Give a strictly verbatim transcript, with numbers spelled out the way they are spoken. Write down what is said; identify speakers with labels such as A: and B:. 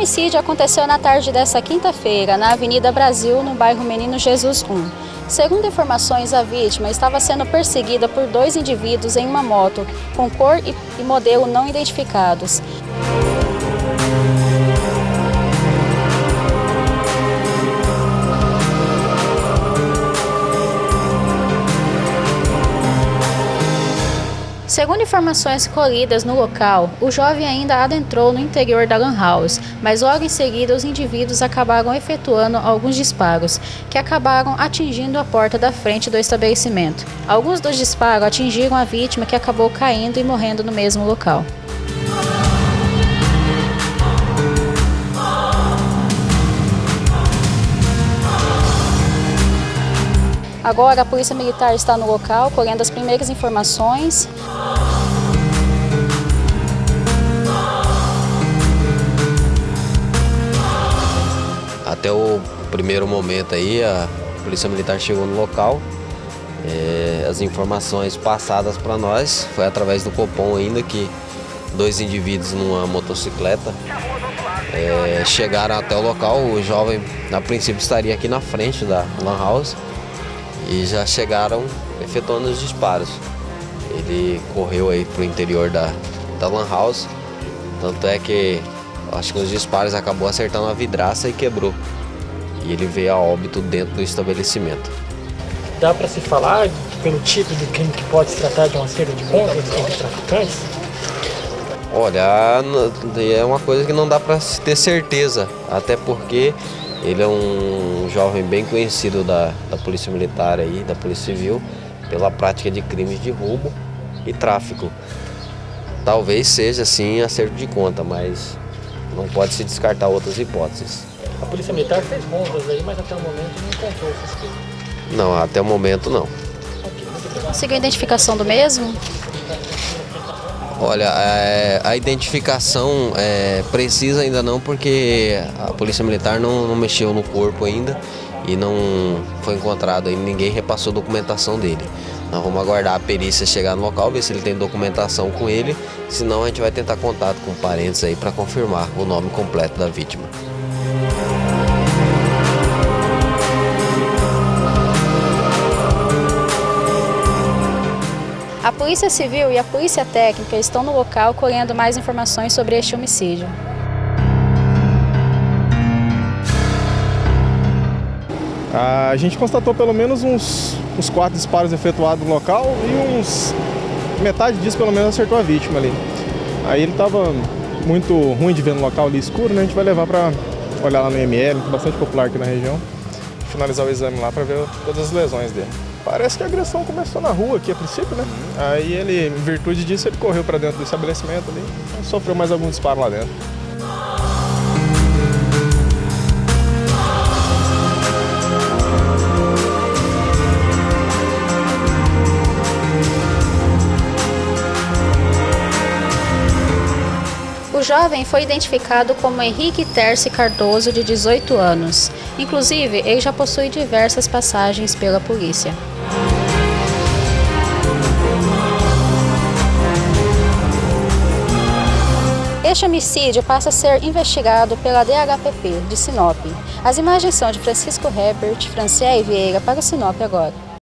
A: homicídio aconteceu na tarde desta quinta-feira, na Avenida Brasil, no bairro Menino Jesus um. Segundo informações, a vítima estava sendo perseguida por dois indivíduos em uma moto, com cor e modelo não identificados. Segundo informações colhidas no local, o jovem ainda adentrou no interior da lan house, mas logo em seguida os indivíduos acabaram efetuando alguns disparos, que acabaram atingindo a porta da frente do estabelecimento. Alguns dos disparos atingiram a vítima, que acabou caindo e morrendo no mesmo local. Agora a Polícia Militar está no local, colhendo as primeiras informações.
B: Até o primeiro momento aí, a Polícia Militar chegou no local. É, as informações passadas para nós foi através do Copom ainda, que dois indivíduos numa motocicleta é, chegaram até o local. O jovem, a princípio, estaria aqui na frente da lan house e já chegaram efetuando os disparos. Ele correu aí para o interior da, da lan house, tanto é que acho que os disparos acabou acertando a vidraça e quebrou. E ele veio a óbito dentro do estabelecimento.
C: Dá para se falar, pelo tipo de crime, que pode se tratar de um acerto de contas entre traficantes?
B: Olha, é uma coisa que não dá para se ter certeza, até porque ele é um jovem bem conhecido da, da Polícia Militar, aí, da Polícia Civil, pela prática de crimes de roubo e tráfico. Talvez seja, sim, acerto de conta, mas não pode se descartar outras hipóteses.
C: A Polícia Militar fez rondas aí, mas até o momento não encontrou o suspeito.
B: Não, até o momento não.
A: Conseguiu a identificação do mesmo?
B: Olha, é, a identificação é, precisa ainda não, porque a Polícia Militar não, não mexeu no corpo ainda e não foi encontrado ainda, ninguém repassou a documentação dele. Nós vamos aguardar a perícia chegar no local, ver se ele tem documentação com ele, senão a gente vai tentar contato com parentes aí para confirmar o nome completo da vítima.
A: A Polícia Civil e a Polícia Técnica estão no local colhendo mais informações sobre este homicídio.
D: A gente constatou pelo menos uns, uns quatro disparos efetuados no local e uns metade disso pelo menos acertou a vítima ali. Aí ele estava muito ruim de ver no local ali escuro, né? A gente vai levar para olhar lá no I M L, bastante popular aqui na região, finalizar o exame lá para ver todas as lesões dele. Parece que a agressão começou na rua aqui a princípio, né? Aí ele, em virtude disso, ele correu para dentro do estabelecimento ali e sofreu mais alguns disparos lá dentro.
A: O jovem foi identificado como Henrique Terce Cardoso, de dezoito anos. Inclusive, ele já possui diversas passagens pela polícia. Este homicídio passa a ser investigado pela D H P P de Sinop. As imagens são de Francisco Herbert, Franciele Vieira, para o Sinop Agora.